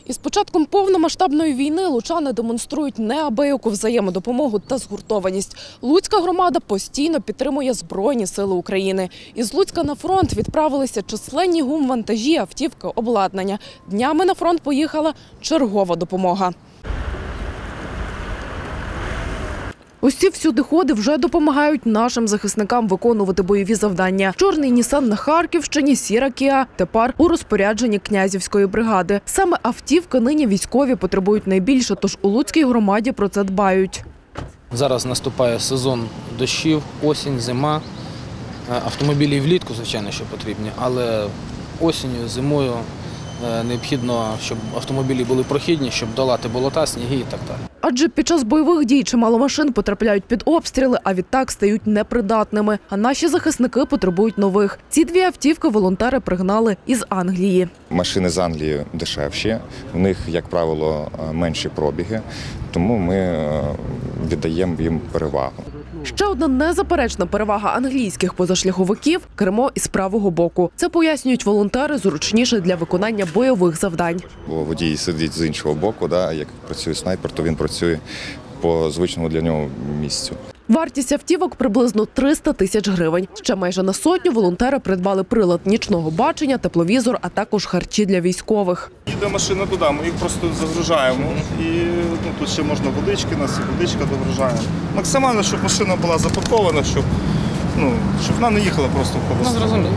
Із початком повномасштабної війни лучани демонструють неабияку взаємодопомогу та згуртованість. Луцька громада постійно підтримує Збройні сили України. Із Луцька на фронт відправилися численні гумвантажі, автівки, обладнання. Днями на фронт поїхала чергова допомога. Ось ці всюдиходи вже допомагають нашим захисникам виконувати бойові завдання. Чорний Нісан на Харківщині, сіра Кіа тепер у розпорядженні Князівської бригади. Саме автівки нині військові потребують найбільше, тож у Луцькій громаді про це дбають. Зараз наступає сезон дощів, осінь, зима. Автомобілі влітку, звичайно, що потрібні, але осінню, зимою необхідно, щоб автомобілі були прохідні, щоб долати болота, сніги і так далі. Адже під час бойових дій чимало машин потрапляють під обстріли, а відтак стають непридатними. А наші захисники потребують нових. Ці дві автівки волонтери пригнали із Англії. Машини з Англії дешевші, в них, як правило, менші пробіги, тому ми віддаємо їм перевагу. Ще одна незаперечна перевага англійських позашляховиків – кермо із правого боку. Це, пояснюють волонтери, зручніше для виконання бойових завдань. Бо водій сидить з іншого боку, як працює снайпер, то він працює по звичному для нього місцю. Вартість автівок – приблизно 300 тисяч гривень. Ще майже на сотню волонтери придбали прилад нічного бачення, тепловізор, а також харчі для військових. Їде машина туди, ми їх просто загружаємо. І тут ще можна водички, нас і водичка догружаємо. Максимально, щоб машина була запакована, щоб вона не їхала просто в холосту. Зрозуміло.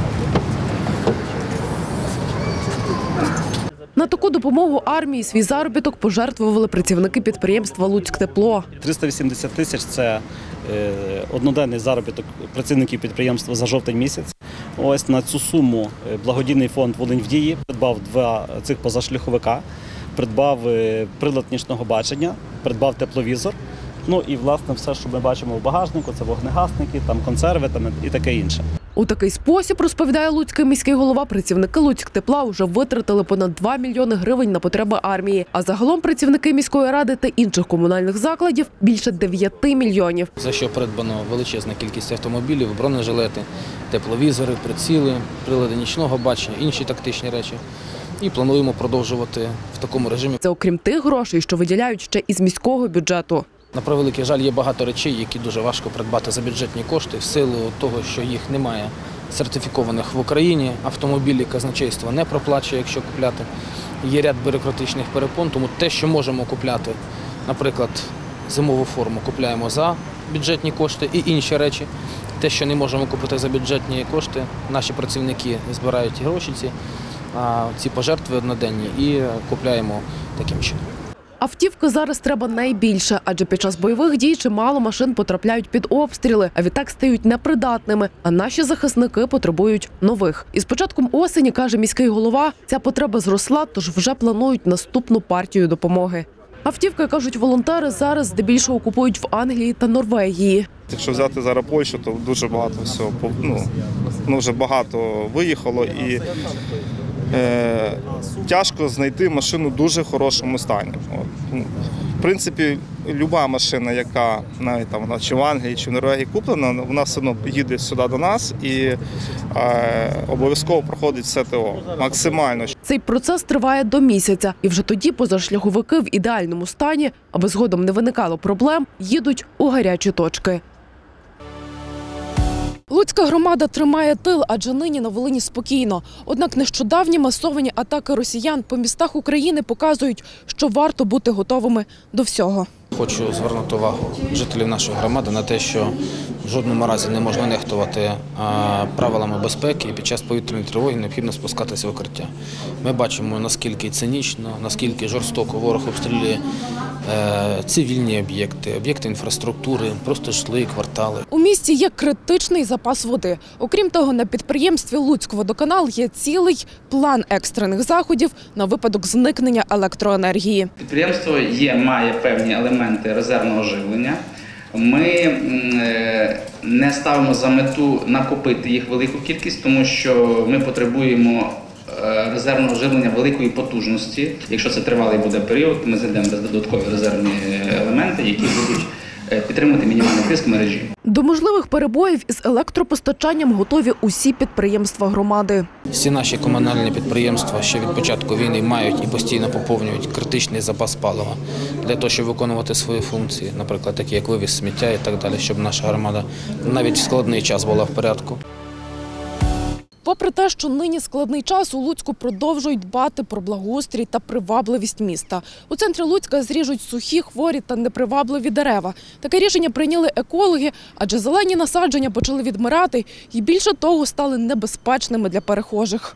На таку допомогу армії свій заробіток пожертвували працівники підприємства «Луцьктепло». 380 тисяч – це одноденний заробіток працівників підприємства за жовтень місяць. Ось на цю суму благодійний фонд «Волинь в дії» придбав 2 цих позашляховика, придбав прилад нічного бачення, придбав тепловізор. Ну і, власне, все, що ми бачимо в багажнику – це вогнегасники, консерви і таке інше. У такий спосіб, розповідає луцький міський голова, працівники «Луцьктепла» вже витратили понад 2 мільйони гривень на потреби армії. А загалом працівники міської ради та інших комунальних закладів – більше 9 мільйонів. За що придбано величезна кількість автомобілів, бронежилети, тепловізори, приціли, прилади нічного бачення, інші тактичні речі. І плануємо продовжувати в такому режимі. Це окрім тих грошей, що виділяють ще із міського бюджету. На превеликий жаль, є багато речей, які дуже важко придбати за бюджетні кошти в силу того, що їх немає сертифікованих в Україні. Автомобілі казначейство не проплачує, якщо купляти. Є ряд бюрократичних перепон, тому те, що можемо купляти, наприклад, зимову форму купляємо за бюджетні кошти і інші речі. Те, що не можемо купити за бюджетні кошти, наші працівники збирають гроші, ці пожертви одноденні і купляємо таким чином. Автівки зараз треба найбільше, адже під час бойових дій чимало машин потрапляють під обстріли, а відтак стають непридатними, а наші захисники потребують нових. І з початком осені, каже міський голова, ця потреба зросла, тож вже планують наступну партію допомоги. Автівки, кажуть волонтери, зараз здебільшого купують в Англії та Норвегії. Якщо взяти зараз Польщу, то дуже багато всього, вже багато виїхало і тяжко знайти машину в дуже хорошому стані. В принципі, будь-яка машина, яка навіть вона чи в Англії, чи в Норвегії куплена, вона все одно їде сюди до нас і обов'язково проходить все ТО. Максимально. Цей процес триває до місяця. І вже тоді позашляховики в ідеальному стані, аби згодом не виникало проблем, їдуть у гарячі точки. Луцька громада тримає тил, адже нині на Волині спокійно. Однак нещодавні масовані атаки росіян по містах України показують, що варто бути готовими до всього. Хочу звернути увагу жителів нашої громади на те, що в жодному разі не можна нехтувати правилами безпеки і під час повітряної тривоги необхідно спускатися в укриття. Ми бачимо, наскільки цинічно, наскільки жорстоко ворог обстрілює цивільні об'єкти, об'єкти інфраструктури, просто житлові квартали. У місті є критичний запас води. Окрім того, на підприємстві «Луцькводоканал» є цілий план екстрених заходів на випадок зникнення електроенергії. Підприємство має певні елементи резервного живлення. Ми не ставимо за мету накопити їх велику кількість, тому що ми потребуємо резервного живлення великої потужності. Якщо це тривалий буде період, ми знайдемо додаткові резервні елементи, які будуть підтримувати мінімальний тиск мережі. До можливих перебоїв із електропостачанням готові усі підприємства громади. Всі наші комунальні підприємства ще від початку війни мають і постійно поповнюють критичний запас палива для того, щоб виконувати свої функції, наприклад, такі як вивіз сміття і так далі, щоб наша громада навіть в складний час була в порядку. Попри те, що нині складний час, у Луцьку продовжують дбати про благоустрій та привабливість міста. У центрі Луцька зріжуть сухі, хворі та непривабливі дерева. Таке рішення прийняли екологи, адже зелені насадження почали відмирати і, більше того, стали небезпечними для перехожих.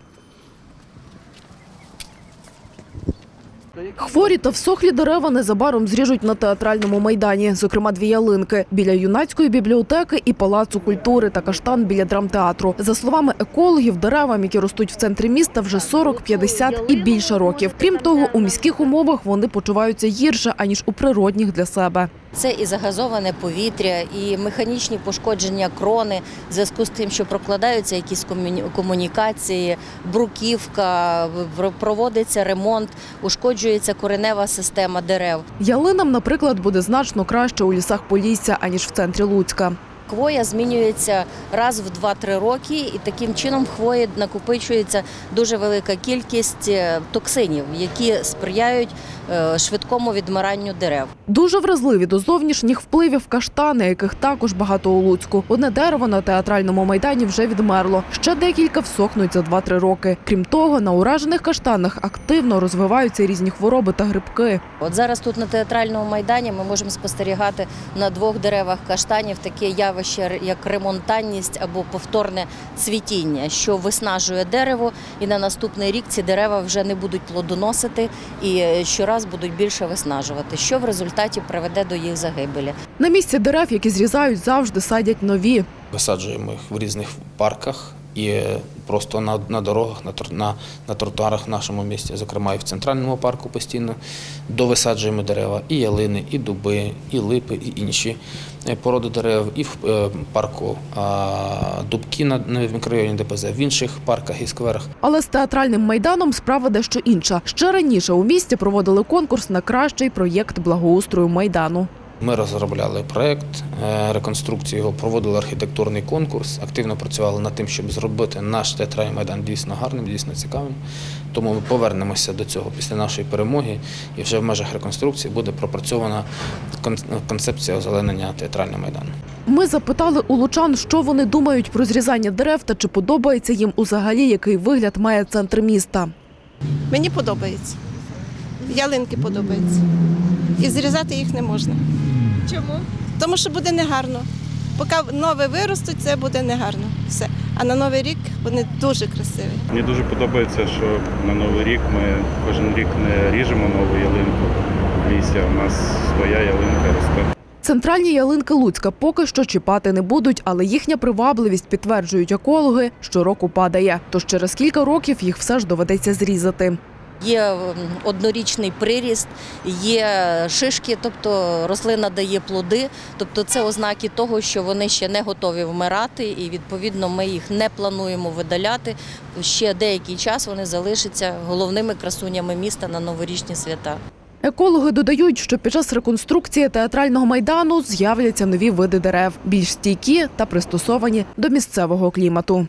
Хворі та всохлі дерева незабаром зріжуть на театральному майдані. Зокрема, 2 ялинки – біля юнацької бібліотеки і Палацу культури та каштан біля драмтеатру. За словами екологів, деревам, які ростуть в центрі міста, вже 40, 50 і більше років. Крім того, у міських умовах вони почуваються гірше, аніж у природних для себе. Це і загазоване повітря, і механічні пошкодження крони в зв'язку з тим, що прокладаються якісь комунікації, бруківка, проводиться ремонт, ушкоджується коренева система дерев. Ялинам, наприклад, буде значно краще у лісах Полісся, аніж в центрі Луцька. Хвоя змінюється раз в 2-3 роки, і таким чином в хвої накопичується дуже велика кількість токсинів, які сприяють швидкому відмиранню дерев. Дуже вразливі до зовнішніх впливів каштани, яких також багато у Луцьку. Одне дерево на театральному майдані вже відмерло. Ще декілька всохнуть за 2-3 роки. Крім того, на уражених каштанах активно розвиваються різні хвороби та грибки. От зараз тут на театральному майдані ми можемо спостерігати на 2 деревах каштанів таке явище, як ремонтанність або повторне цвітіння, що виснажує дерево, і на наступний рік ці дерева вже не будуть плодоносити і щораз будуть більше виснажувати, що в результаті приведе до їх загибелі. На місці дерев, які зрізають, завжди садять нові. Висаджуємо їх в різних парках і просто на дорогах, на тротуарах в нашому місті, зокрема і в центральному парку постійно довисаджуємо дерева, і ялини, і дуби, і липи, і інші породи дерев, і в парку дубки на мікрорайоні ДПЗ, в інших парках і скверах. Але з театральним майданом справа дещо інша. Ще раніше у місті проводили конкурс на кращий проєкт благоустрою майдану. Ми розробляли проєкт реконструкції його, проводили архітектурний конкурс, активно працювали над тим, щоб зробити наш театральний майдан дійсно гарним, дійсно цікавим. Тому ми повернемося до цього після нашої перемоги, і вже в межах реконструкції буде пропрацьована концепція озеленення театрального майдану. Ми запитали у лучан, що вони думають про зрізання дерев та чи подобається їм взагалі, який вигляд має центр міста. Мені подобається. Ялинки подобаються. І зрізати їх не можна. Чому? Тому що буде негарно. Поки нове виростуть, це буде негарно. Все. А на Новий рік вони дуже красиві. Мені дуже подобається, що на Новий рік ми кожен рік не ріжемо нову ялинку в лісі, а у нас своя ялинка росте. Центральні ялинки Луцька поки що чіпати не будуть, але їхня привабливість, підтверджують екологи, щороку падає. Тож через кілька років їх все ж доведеться зрізати. Є однорічний приріст, є шишки, тобто рослина дає плоди, тобто це ознаки того, що вони ще не готові вмирати і відповідно ми їх не плануємо видаляти. Ще деякий час вони залишаться головними красунями міста на новорічні свята. Екологи додають, що під час реконструкції театрального майдану з'являться нові види дерев, більш стійкі та пристосовані до місцевого клімату.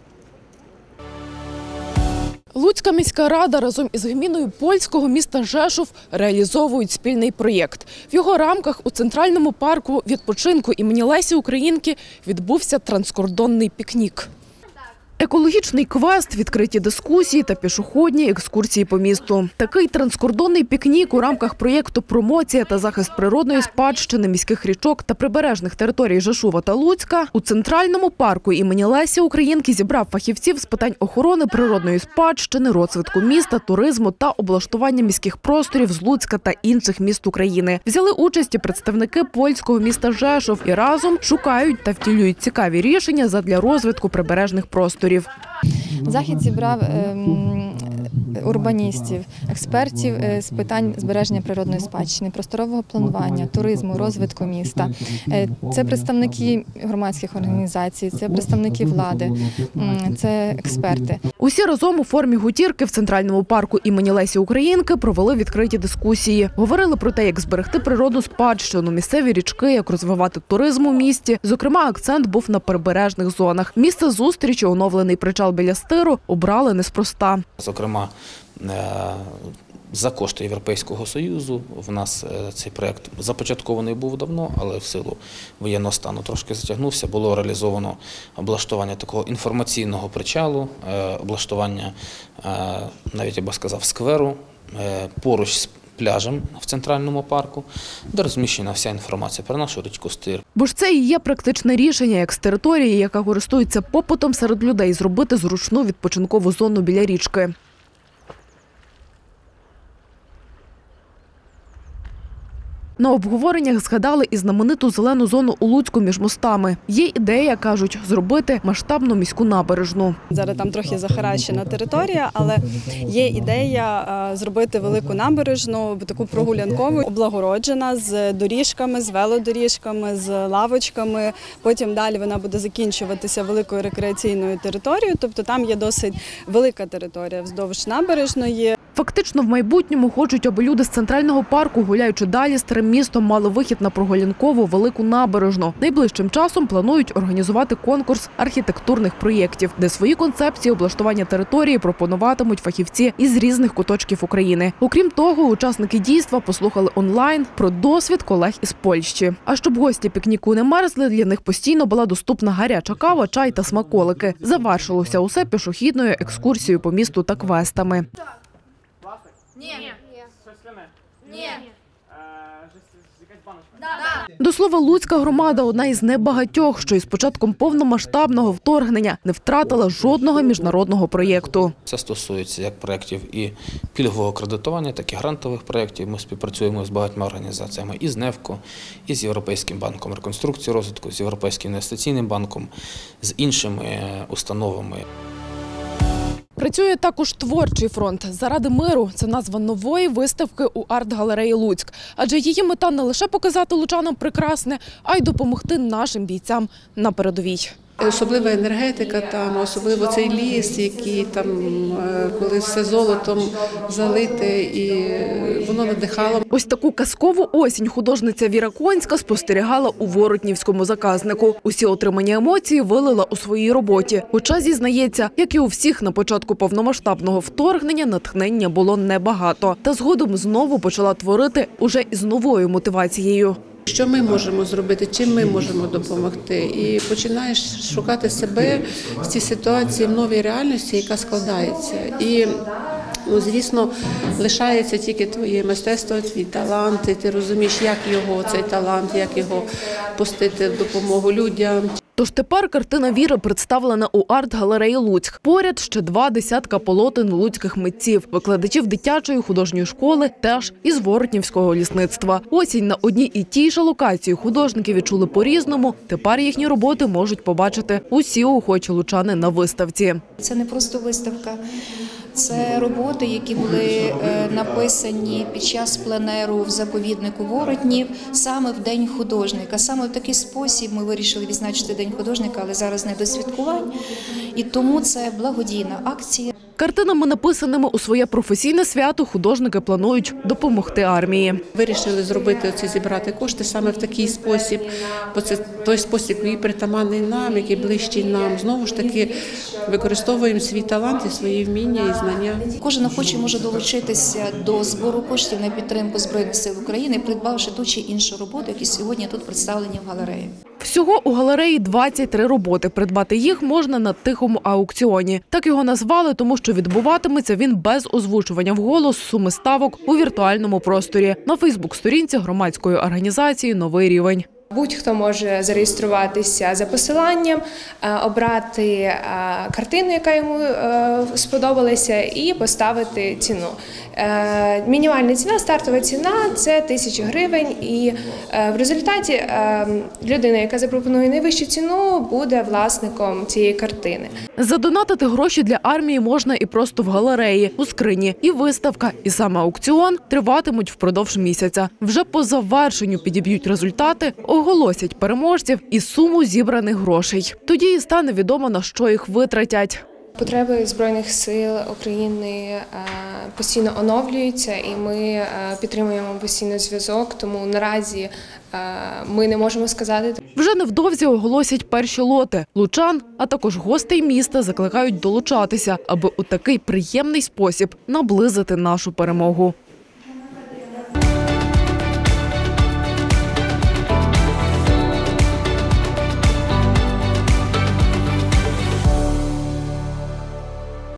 Луцька міська рада разом із гміною польського міста Жешув реалізовують спільний проєкт. В його рамках у центральному парку відпочинку імені Лесі Українки відбувся транскордонний пікнік. Екологічний квест, відкриті дискусії та пішохідні екскурсії по місту. Такий транскордонний пікнік у рамках проєкту «Промоція та захист природної спадщини міських річок та прибережних територій Жешува та Луцька» у центральному парку імені Лесі Українки зібрав фахівців з питань охорони природної спадщини, розвитку міста, туризму та облаштування міських просторів з Луцька та інших міст України. Взяли участь і представники польського міста Жешув і разом шукають та втілюють цікаві рішення задля розвитку прибережних просторів. Захід зібрав урбаністів, експертів з питань збереження природної спадщини, просторового планування, туризму, розвитку міста. Це представники громадських організацій, це представники влади, це експерти. Усі разом у формі гутірки в Центральному парку імені Лесі Українки провели відкриті дискусії. Говорили про те, як зберегти природну спадщину, місцеві річки, як розвивати туризм у місті. Зокрема, акцент був на прибережних зонах. Місце зустрічі, оновлений причал біля Стиру, обрали неспроста. Зокрема, за кошти Європейського Союзу в нас цей проєкт започаткований був давно, але в силу воєнного стану трошки затягнувся. Було реалізовано облаштування такого інформаційного причалу, облаштування, навіть я би сказав, скверу поруч з пляжем в Центральному парку, де розміщена вся інформація про нашу річку Стир. Бо ж це і є практичне рішення, як з території, яка користується попитом серед людей, зробити зручну відпочинкову зону біля річки. На обговореннях згадали і знамениту зелену зону у Луцьку між мостами. Є ідея, кажуть, зробити масштабну міську набережну. Зараз там трохи захаращена територія, але є ідея зробити велику набережну, таку прогулянкову, облагороджена з доріжками, з велодоріжками, з лавочками. Потім далі вона буде закінчуватися великою рекреаційною територією, тобто там є досить велика територія вздовж набережної. Фактично в майбутньому хочуть, аби люди з Центрального парку, гуляючи далі старим містом, мали вихід на прогулянкову велику набережну. Найближчим часом планують організувати конкурс архітектурних проєктів, де свої концепції облаштування території пропонуватимуть фахівці із різних куточків України. Окрім того, учасники дійства послухали онлайн про досвід колег із Польщі. А щоб гості пікніку не мерзли, для них постійно була доступна гаряча кава, чай та смаколики. Завершилося усе пішохідною екскурсією по місту та квестами. До слова, Луцька громада – одна із небагатьох, що із початком повномасштабного вторгнення не втратила жодного міжнародного проєкту. Це стосується як проєктів і пільгового кредитування, так і грантових проєктів. Ми співпрацюємо з багатьма організаціями – і з НЕФКО, і з Європейським банком реконструкції і розвитку, з Європейським інвестиційним банком, з іншими установами. Працює також творчий фронт «Заради миру» – це назва нової виставки у арт-галереї «Луцьк». Адже її мета не лише показати лучанам прекрасне, а й допомогти нашим бійцям на передовій. Особлива енергетика там, особливо цей ліс, який там, коли все золотом залите, і воно надихало. Ось таку казкову осінь художниця Віра Конська спостерігала у Воротнівському заказнику. Усі отримані емоції вилила у своїй роботі. Хоча, зізнається, як і у всіх на початку повномасштабного вторгнення, натхнення було небагато. Та згодом знову почала творити уже із новою мотивацією. Що ми можемо зробити, чим ми можемо допомогти. І починаєш шукати себе в цій ситуації, в новій реальності, яка складається. І, звісно, лишається тільки твоє мистецтво, твій талант, і ти розумієш, як його, цей талант, як його пустити в допомогу людям. Тож тепер картина Віри представлена у арт-галереї «Луцьк». Поряд ще 20 полотен луцьких митців, викладачів дитячої художньої школи, теж із Воротнівського лісництва. Осінь на одній і тій же локації художники відчули по-різному. Тепер їхні роботи можуть побачити усі охочі лучани на виставці. Це не просто виставка. Це роботи, які були написані під час пленеру в заповіднику Воротнів, саме в День художника. Саме в такий спосіб ми вирішили відзначити День художника, але зараз не до святкувань. І тому це благодійна акція. Картинами, написаними у своє професійне свято, художники планують допомогти армії. Вирішили зробити зібрати кошти саме в такий спосіб, бо це той спосіб, який притаманний нам, який ближчий нам. Знову ж таки, використовуємо свій талант і свої вміння і знання. Кожен охочий може долучитися до збору коштів на підтримку Збройних сил України, придбавши ту чи іншу роботу, які сьогодні тут представлені в галереї. Всього у галереї 23 роботи. Придбати їх можна на тихому аукціоні. Так його назвали, тому що відбуватиметься він без озвучування вголос суми ставок у віртуальному просторі. На Фейсбук-сторінці громадської організації «Новий рівень». Будь-хто може зареєструватися за посиланням, обрати картину, яка йому сподобалася, і поставити ціну. Мінімальна ціна, стартова ціна – це 1000 гривень. І в результаті людина, яка запропонує найвищу ціну, буде власником цієї картини. Задонатити гроші для армії можна і просто в галереї, у скрині. І виставка, і саме аукціон триватимуть впродовж місяця. Вже по завершенню підіб'ють результати, оголосять переможців і суму зібраних грошей. Тоді і стане відомо, на що їх витратять. Потреби Збройних сил України постійно оновлюються, і ми підтримуємо постійно зв'язок, тому наразі ми не можемо сказати. Вже невдовзі оголосять перші лоти. Лучан, а також гостей міста закликають долучатися, аби у такий приємний спосіб наблизити нашу перемогу.